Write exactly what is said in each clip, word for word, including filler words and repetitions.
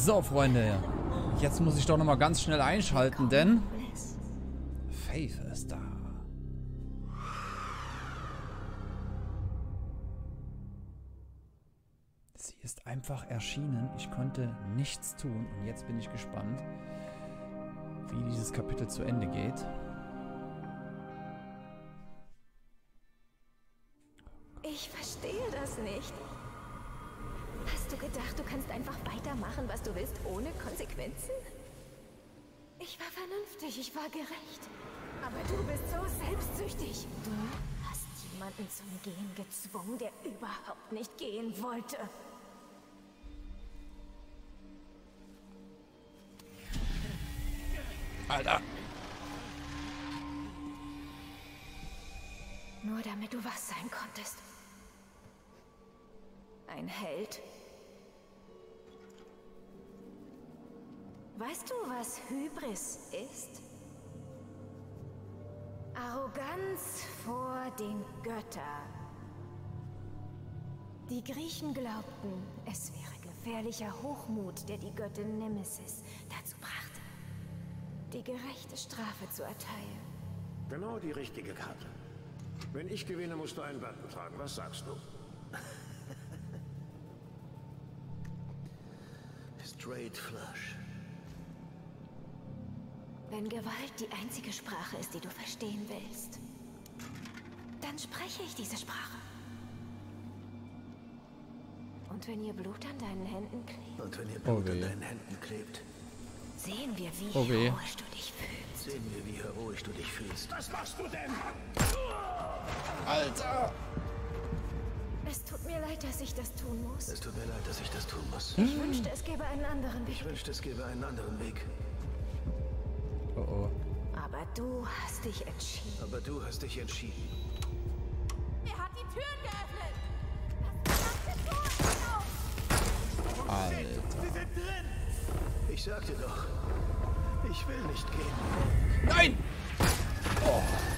So, Freunde. Jetzt muss ich doch nochmal ganz schnell einschalten, denn Faith ist da. Sie ist einfach erschienen. Ich konnte nichts tun. Und jetzt bin ich gespannt, wie dieses Kapitel zu Ende geht. Ich verstehe das nicht. Hast du gedacht, du kannst einfach weitermachen, was du willst, ohne Konsequenzen? Ich war vernünftig, ich war gerecht. Aber du bist so selbstsüchtig. Du hast jemanden zum Gehen gezwungen, der überhaupt nicht gehen wollte. Alter. Nur damit du was sein konntest. Ein Held. Weißt du, was Hybris ist? Arroganz vor den Göttern. Die Griechen glaubten, es wäre gefährlicher Hochmut, der die Göttin Nemesis dazu brachte, die gerechte Strafe zu erteilen. Genau die richtige Karte. Wenn ich gewinne, musst du einen Button tragen. Was sagst du? Straight Flush. Wenn Gewalt die einzige Sprache ist, die du verstehen willst, dann spreche ich diese Sprache. Und wenn ihr Blut an deinen Händen klebt, Und wenn ihr Blut Oh an weh. deinen Händen klebt, sehen wir, wie Oh weh. heroisch du dich fühlst. sehen wir, wie heroisch du dich fühlst. Was machst du denn? Alter! Es tut mir leid, dass ich das tun muss. Es tut mir leid, dass ich das tun muss. Ich wünschte, es gäbe einen anderen Weg. Ich wünschte, es gäbe einen anderen Weg. Oh oh. Aber du hast dich entschieden. Aber du hast dich entschieden. Er hat die Türen geöffnet! Was macht ihr Alter. Sie sind drin! Ich sag dir doch, ich will nicht gehen. Nein! Oh.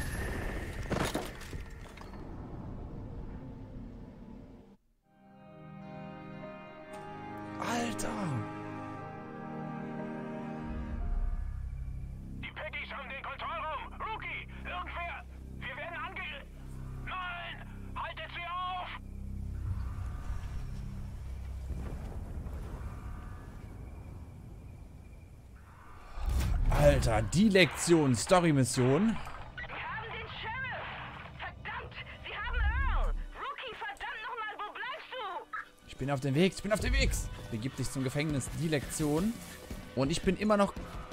Alter! Die Peggies haben den Kontrollraum! Rookie! Irgendwer! Wir werden angegriffen! Nein! Haltet sie auf! Alter, die Lektion, Story-Mission. Wir haben den Sheriff! Verdammt! Sie haben Earl! Rookie, verdammt nochmal, wo bleibst du? Ich bin auf dem Weg, ich bin auf dem Weg. Begib dich zum Gefängnis, die Lektion. Und ich bin immer noch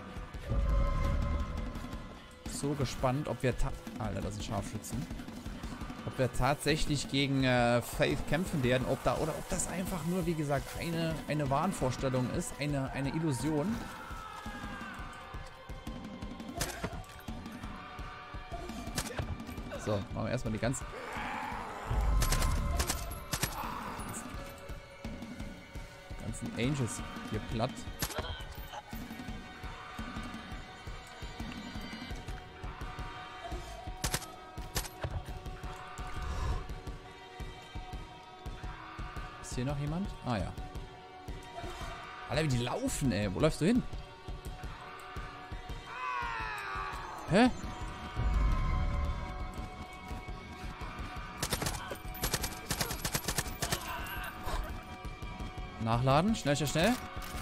so gespannt, ob wir... ta- Alter, das sind Scharfschützen. Ob wir tatsächlich gegen äh, Faith kämpfen werden. Ob da, oder ob das einfach nur, wie gesagt, eine, eine Wahnvorstellung ist. Eine, eine Illusion. So, machen wir erstmal die ganzen... ganzen Angels hier platt. Ist hier noch jemand? Ah ja. Alter, wie die laufen, ey. Wo läufst du hin? Hä? Nachladen. Schnell, schnell, schnell.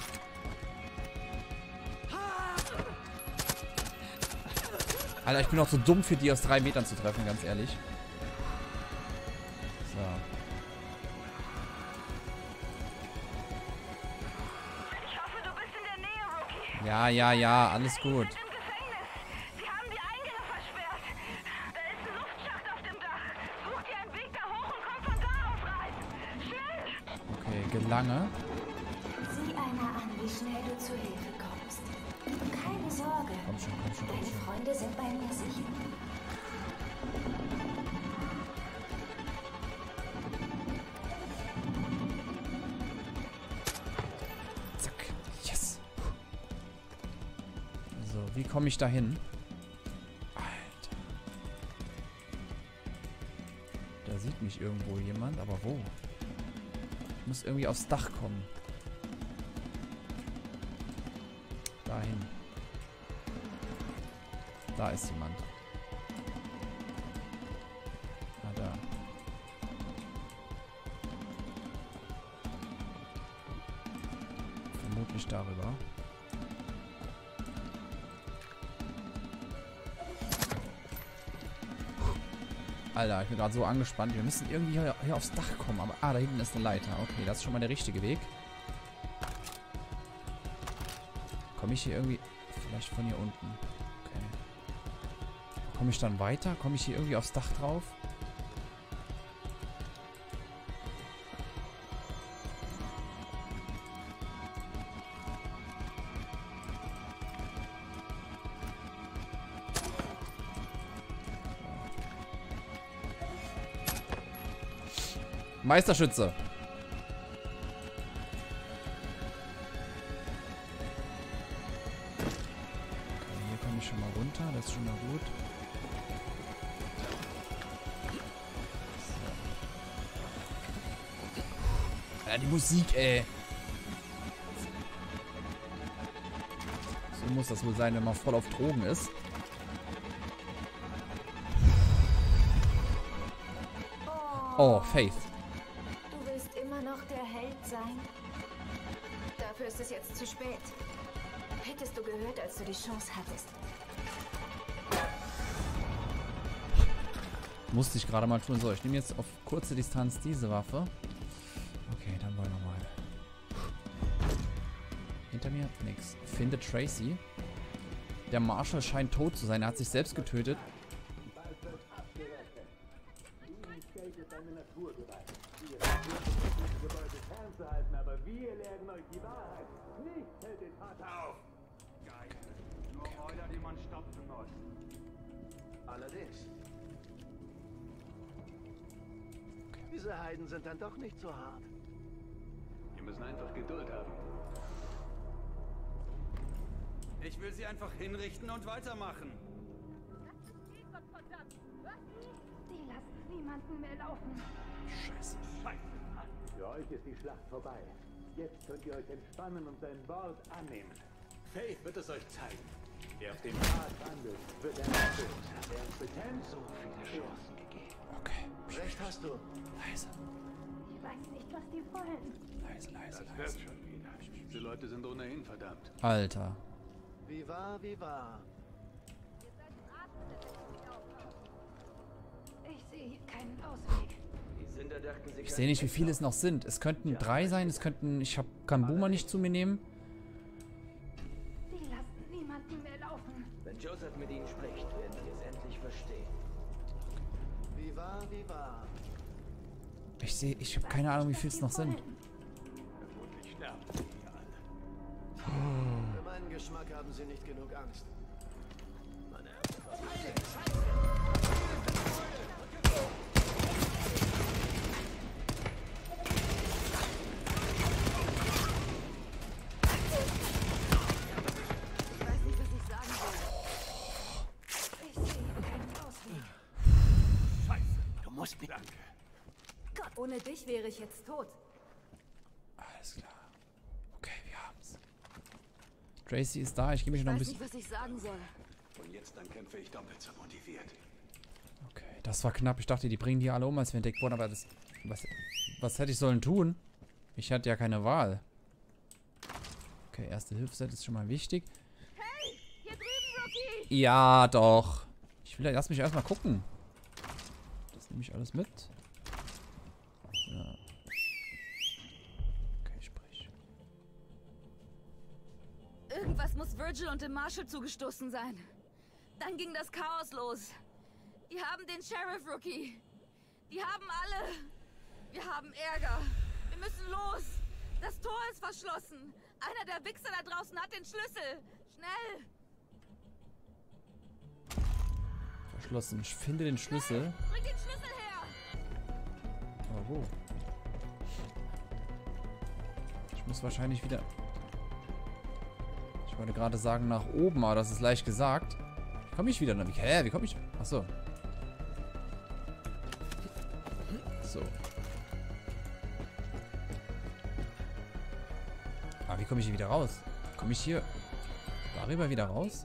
Alter, ich bin auch zu dumm für die aus drei Metern zu treffen, ganz ehrlich. So. Ich hoffe, du bist in der Nähe, Rookie. Ja, ja, ja, alles gut. Wir sind im Gefängnis. Sie haben die Eingänge versperrt. Da ist ein Luftschacht auf dem Dach. Such dir einen Weg da hoch und komm von da aus rein. Schnell! Okay, Gelange. Sieh einer an, wie schnell du zu Hilfe kommst. Keine Sorge. Komm schon, komm schon, komm Deine schon. Freunde sind bei mir sicher. Zack. Yes. So, wie komme ich da hin? Alter. Da sieht mich irgendwo jemand, aber wo? Ich muss irgendwie aufs Dach kommen. Dahin. Da ist jemand. Ah, da. Vermutlich darüber. Alter, ich bin gerade so angespannt. Wir müssen irgendwie hier, hier aufs Dach kommen. Aber, ah, da hinten ist eine Leiter. Okay, das ist schon mal der richtige Weg. Komme ich hier irgendwie... Vielleicht von hier unten. Okay. Komme ich dann weiter? Komme ich hier irgendwie aufs Dach drauf? Meisterschütze. Okay, hier komme ich schon mal runter. Das ist schon mal gut. So. Ja, die Musik, ey. So muss das wohl sein, wenn man voll auf Drogen ist. Oh, Faith. Dafür ist es jetzt zu spät. Hättest du gehört, als du die Chance hattest. Musste ich gerade mal tun. So, ich nehme jetzt auf kurze Distanz diese Waffe. Okay, dann wollen wir mal. Hinter mir? Nix. Finde Tracy. Der Marshall scheint tot zu sein. Er hat sich selbst getötet. Aber wir lehren euch die Wahrheit. Nicht hält den Vater auf. Geil. Nur Heuler, die man stopfen muss. Allerdings. Diese Heiden sind dann doch nicht so hart. Wir müssen einfach Geduld haben. Ich will sie einfach hinrichten und weitermachen. Die lassen niemanden mehr laufen. Scheiße. Scheiße. Für euch ist die Schlacht vorbei. Jetzt könnt ihr euch entspannen und sein Wort annehmen. Faith wird es euch zeigen. Wer auf dem Pfad wandelt, wird errettet. Wer es bekennt, so viele Chancen gegeben. Okay. Recht hast du. Leise. Ich weiß nicht, was die wollen. Leise, leise, Das leise. wird schon wieder. Diese Leute sind ohnehin verdammt. Alter. Wie wahr, wie wahr. Ich sehe hier keinen Ausweg. Ich sehe nicht, wie viele es noch sind. Es könnten drei sein. Es könnten... Ich hab, kann Boomer nicht zu mir nehmen. Die lassen niemanden mehr laufen. Wenn Joseph mit ihnen spricht, werden sie es endlich verstehen. Wie wahr, wie wahr. Ich sehe... Ich habe keine Ahnung, wie viele es noch sind. Vermutlich sterben sie hier alle. Für meinen Geschmack haben sie nicht genug Angst. Meine Danke. Gott, ohne dich wäre ich jetzt tot. Alles klar. Okay, wir haben's. Tracy ist da. Ich gebe mich noch ein bisschen... Ich weiß nicht, was ich sagen soll. Von jetzt an kämpfe ich doppelt so motiviert. Okay, das war knapp. Ich dachte, die bringen die alle um, als wir entdeckt wurden. Aber das... Was, was hätte ich sollen tun? Ich hatte ja keine Wahl. Okay, erste Hilfsset ist schon mal wichtig. Hey, hier drüben, Rookie! Ja, doch. Ich will ja erst mich erstmal gucken. Nehme ich alles mit? Ja. Okay, sprich. Irgendwas muss Virgil und dem Marshall zugestoßen sein. Dann ging das Chaos los. Die haben den Sheriff, Rookie. Die haben alle. Wir haben Ärger. Wir müssen los. Das Tor ist verschlossen. Einer der Wichser da draußen hat den Schlüssel. Schnell. Verschlossen. Ich finde den Schlüssel. Bring den Schlüssel her. Aber wo? Ich muss wahrscheinlich wieder... Ich wollte gerade sagen nach oben, aber das ist leicht gesagt. Wie komme ich wieder? Hä? Wie komme ich... Achso. So. Ah, wie komme ich hier wieder raus? Komme ich hier... Darüber wieder raus?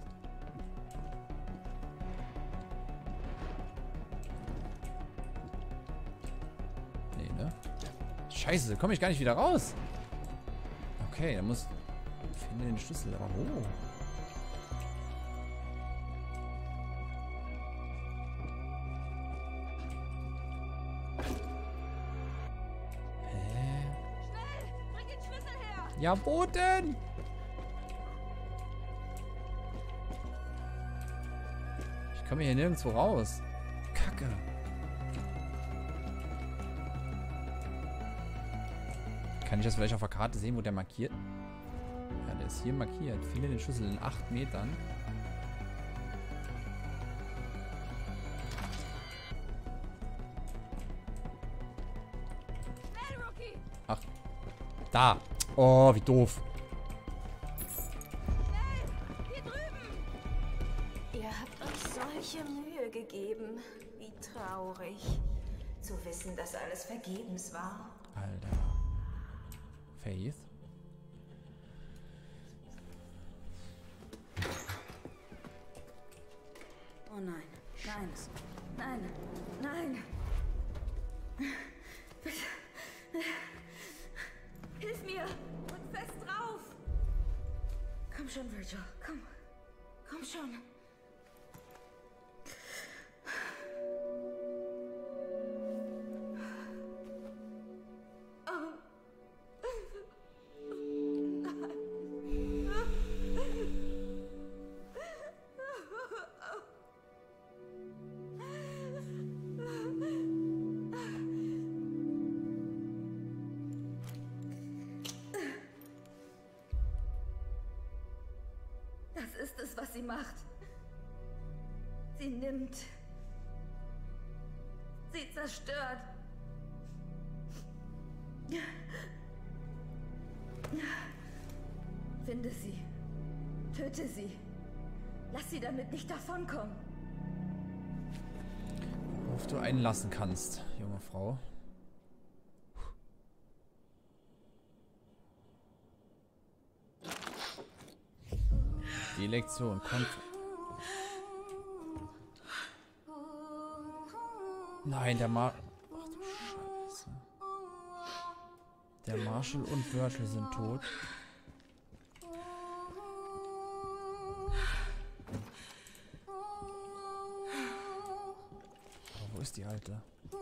Nee, ne? Scheiße, da komme ich gar nicht wieder raus. Okay, dann muss... Ich finde den Schlüssel, aber wo? Hä? Schnell! Bring den Schlüssel her! Ja, wo denn? Ich komme hier nirgendwo raus. Kacke. Kann ich das vielleicht auf der Karte sehen, wo der markiert? Ja, der ist hier markiert. Finde den Schlüssel in acht Metern. Schnell, Rookie! Ach. Da. Oh, wie doof. Hier drüben! Ihr habt euch solche Mühe gegeben. Wie traurig. Zu wissen, dass alles vergebens war. Alter. Faith. Oh nein, nein, nein, nein. Bitte. Hilf mir und fest drauf. Komm schon, Virgil, komm. Komm schon. Das ist es, was sie macht. Sie nimmt. Sie zerstört. Finde sie. Töte sie. Lass sie damit nicht davonkommen. Worauf du einlassen kannst, junge Frau. Die Lektion kommt. Nein, der Mar... Ach du Scheiße. Der Marshall und Virgil sind tot. Aber wo ist die Alte?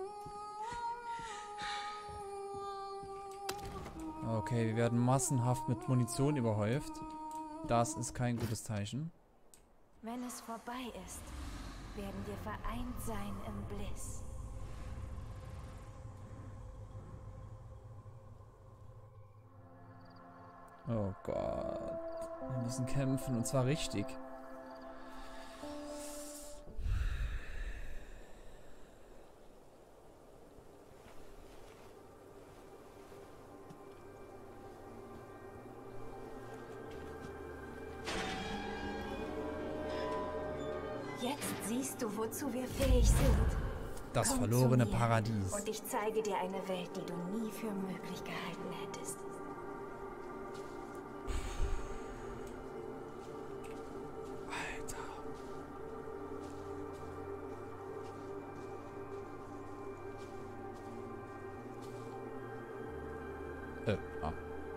Okay, wir werden massenhaft mit Munition überhäuft. Das ist kein gutes Zeichen. Wenn es vorbei ist, werden wir vereint sein im Bliss. Oh Gott. Wir müssen kämpfen und zwar richtig. Jetzt siehst du, wozu wir fähig sind. Das Komm verlorene zu mir Paradies. Und ich zeige dir eine Welt, die du nie für möglich gehalten hättest. Alter. Äh, ah.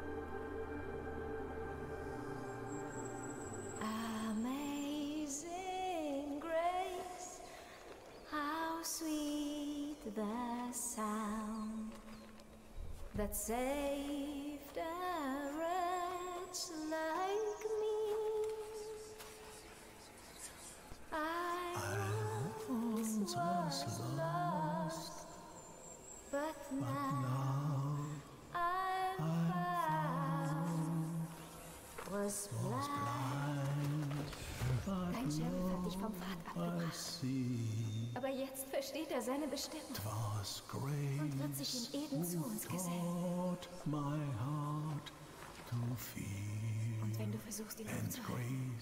Amazing grace, how sweet the sound that saved a wretch like me. I once was lost, but now I'm found. Was blind. Dein Sheriff hat dich vom Pfad abgebracht. Aber jetzt versteht er seine Bestimmung und wird sich in Eden zu uns gesellen. Und wenn du versuchst, ihn aufzuhalten.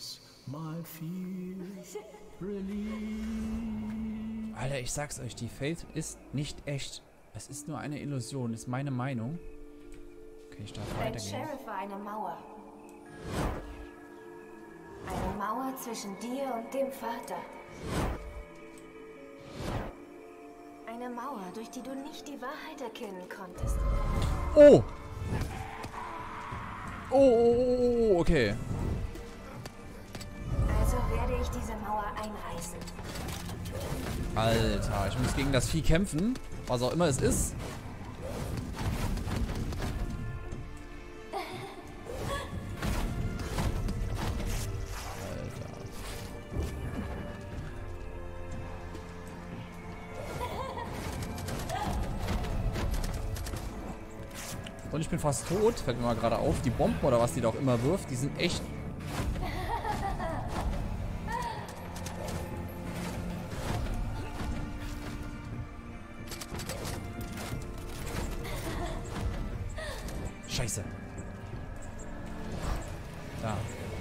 Alter, ich sag's euch, die Faith ist nicht echt. Es ist nur eine Illusion, ist meine Meinung. Okay, ich darf Dein weitergehen. Sheriff war eine Mauer. Mauer zwischen dir und dem Vater. Eine Mauer, durch die du nicht die Wahrheit erkennen konntest. Oh! Oh, oh, oh, oh, okay. Also werde ich diese Mauer einreißen. Alter, ich muss gegen das Vieh kämpfen. Was auch immer es ist. Und ich bin fast tot. Fällt mir mal gerade auf. Die Bomben oder was die da auch immer wirft, die sind echt... Scheiße. Da.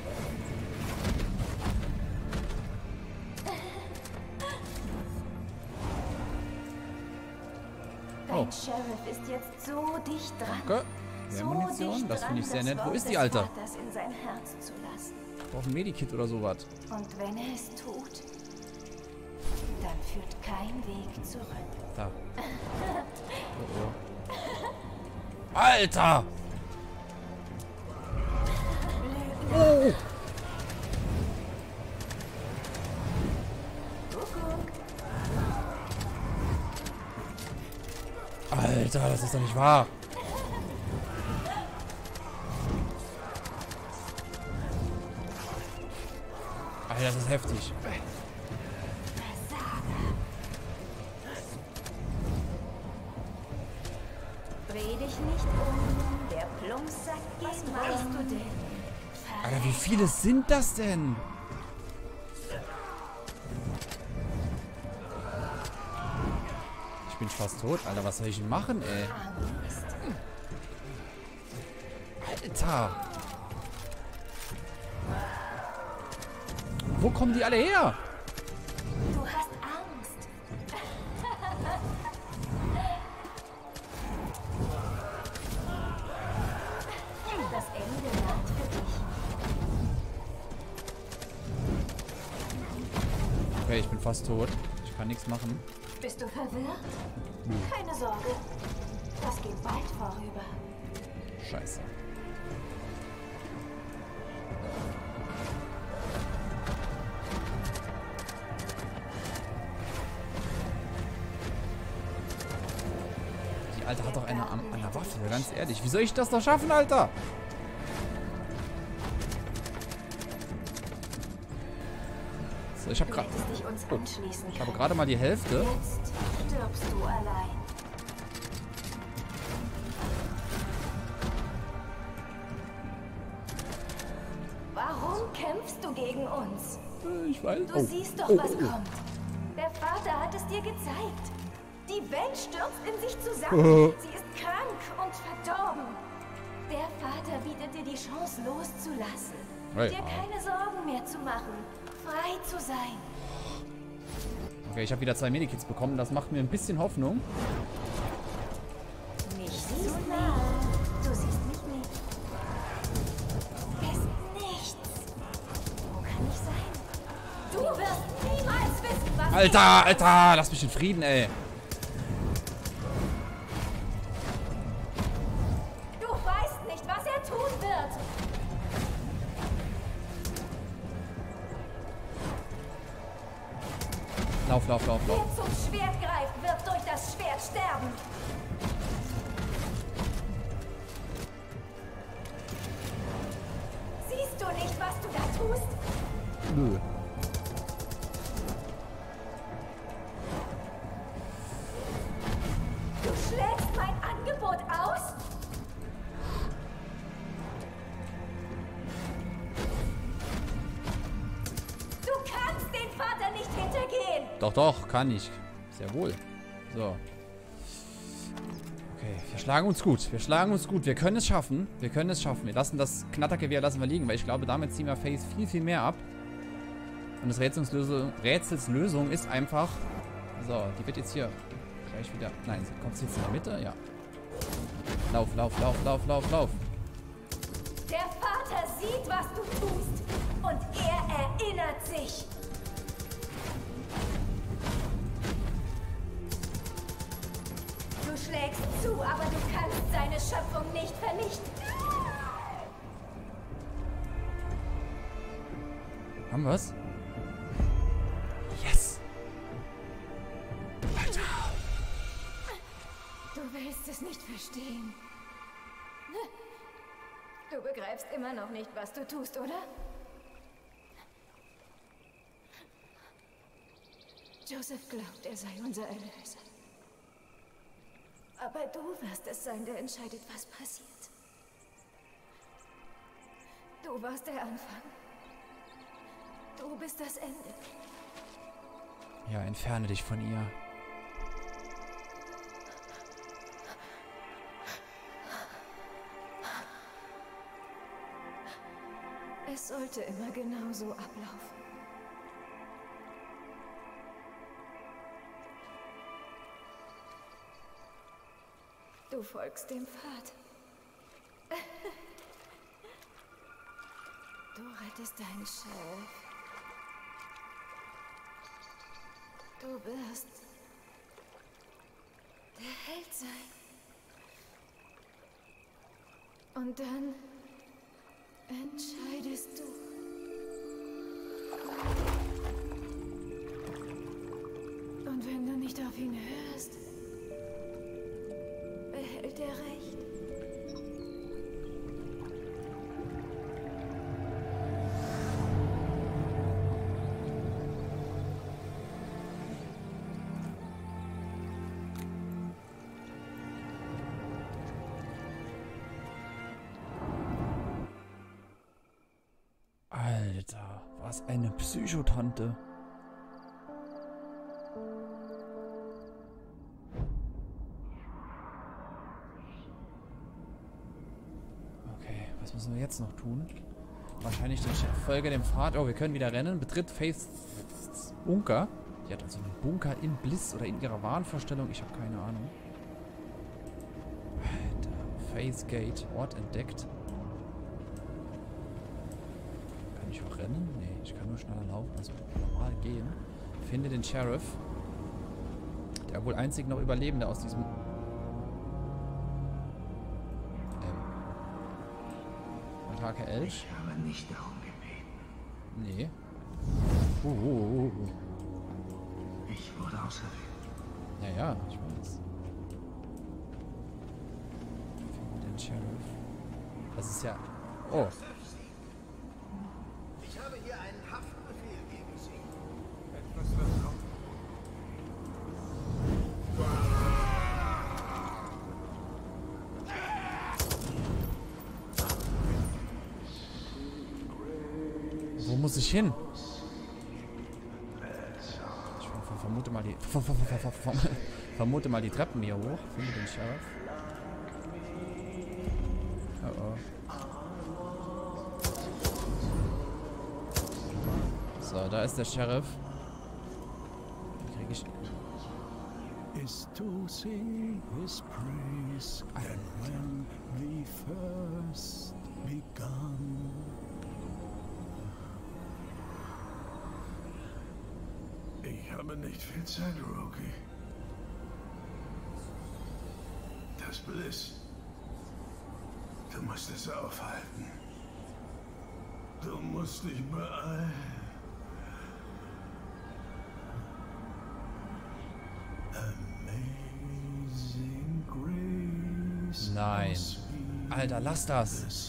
Dein Sheriff ist jetzt so dicht dran. Danke. Mehr Munition. Das finde ich sehr nett. Wo ist die, Alter? In sein Herz zu lassen. Ich brauche ein Medikit oder sowas. Und wenn er es tut, dann führt kein Weg zurück. Da. Oh, oh. Alter! Oh! Alter, das ist doch nicht wahr. Alter, das ist heftig. Dreh dich nicht um, der Plumpsack geht. Was meinst du denn? Alter, wie viele sind das denn? Ich bin fast tot. Alter, was soll ich denn machen, ey? Alter! Wo kommen die alle her? Du hast Angst. Das Ende naht für dich. Okay, ich bin fast tot. Ich kann nichts machen. Bist du verwirrt? Keine Sorge. Das geht bald vorüber. Scheiße. Die Alte hat doch eine an einer Waffe, ganz ehrlich. Wie soll ich das doch schaffen, Alter? So, ich habe gerade oh, ich habe gerade mal die Hälfte. Jetzt stirbst du allein. Warum kämpfst du gegen uns? Ich weiß. Du Oh. siehst doch, Oh, was oh, oh. kommt. Der Vater hat es dir gezeigt. Die Welt stürzt in sich zusammen. Sie ist krank und verdorben. Der Vater bietet dir die Chance, loszulassen. Hey, dir ah. keine Sorgen mehr zu machen. Frei zu sein. Okay, ich habe wieder zwei Medikits bekommen. Das macht mir ein bisschen Hoffnung. Nicht so nah. Du siehst mich nicht. Ist nichts. Wo kann ich sein? Du wirst niemals wissen, was... Alter, Alter, lass mich in Frieden, ey. Du weißt nicht, was er tun wird. Lauf, lauf, lauf, lauf. Wer zum Schwert greift, wird durch das Schwert sterben. Siehst du nicht, was du da tust? Nö. Du schlägst mein Angebot aus? Du kannst den Vater nicht hintergehen. Doch, doch, kann ich. Sehr wohl. So. Okay, wir schlagen uns gut. Wir schlagen uns gut. Wir können es schaffen. Wir können es schaffen. Wir lassen das Knattergewehr lassen wir liegen, weil ich glaube, damit ziehen wir Faith viel, viel mehr ab. Und das Rätselslösung, Rätselslösung ist einfach... So, die wird jetzt hier gleich wieder... Nein, sie kommt jetzt in der Mitte? Ja. Lauf, lauf, lauf, lauf, lauf, lauf. Der Vater sieht, was du tust. Und er nicht vernichten. Haben wir's? Yes! Alter! Du willst es nicht verstehen. Du begreifst immer noch nicht, was du tust, oder? Joseph glaubt, er sei unser Erlöser. Aber du wirst es sein, der entscheidet, was passiert. Du warst der Anfang. Du bist das Ende. Ja, entferne dich von ihr. Es sollte immer genau so ablaufen. Du folgst dem Pfad. Du rettest deinen Chef. Du wirst der Held sein. Und dann entscheidest du. Und wenn du nicht auf ihn hörst, behält er recht. Alter, was eine Psychotante. Okay, was müssen wir jetzt noch tun? Wahrscheinlich den Chef folge dem Pfad. Oh, wir können wieder rennen. Betritt Faiths Bunker. Die hat also einen Bunker in Bliss oder in ihrer Wahnvorstellung. Ich habe keine Ahnung. Alter, Faith's Gate. Ort entdeckt. Kann ich auch rennen? Nee, ich kann nur schneller laufen. Also normal gehen. Finde den Sheriff. Der wohl einzig noch Überlebende aus diesem... Ähm... Attacke elf. Ich habe nicht darum gebeten. Nee. Uh, uh, uh, uh. Ich wurde auserwählt. Ja, ja, ich weiß. Finde den Sheriff. Das ist ja... Oh. Ich habe hier einen Haftbefehl gegen Sie. Etwas wird kommen. Wo muss ich hin? Ich ver vermute mal die... Ver ver ver ver vermute mal die Treppen hier hoch. Finde den Sheriff. Oh oh. So, da ist der Sheriff. Krieg ich... Is to sing his praise and when we first begun. Ich habe nicht viel Zeit, Rocky. Das Bliss. Du musst es aufhalten. Du musst dich beeilen. Amazing grace. Nein. Alter, lass das.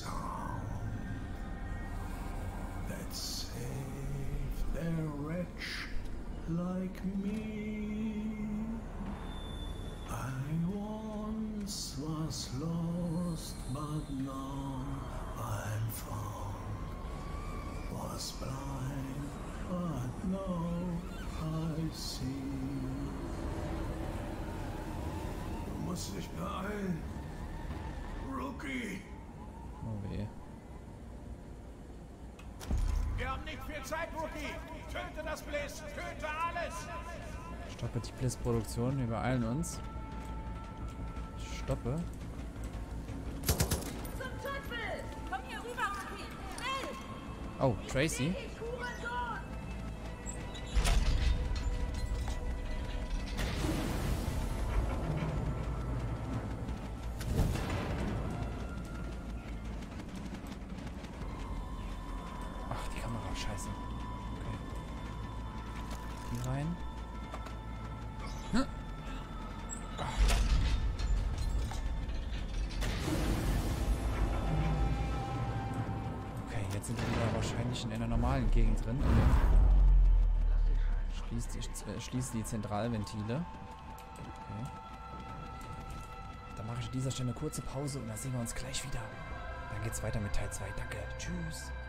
That saved a wretch like me. I once was lost, but now I'm found. Was blind, but now I see. Du musst dich beeilen, Rookie. Oh weh. Wir haben nicht viel Zeit, Rookie. Töte das Bliss. Töte alles. Stoppe die Bliss-Produktion. Wir beeilen uns. Stoppe. Zum Teufel! Komm hier rüber, Rookie! Schnell! Oh, Tracy. Ich, Hurensohn! rein. Okay, jetzt sind wir wieder wahrscheinlich in einer normalen Gegend drin. Schließt die, äh, schließt die Zentralventile. Okay. Dann mache ich an dieser Stelle eine kurze Pause und dann sehen wir uns gleich wieder. Dann geht's weiter mit Teil zwei. Danke. Tschüss.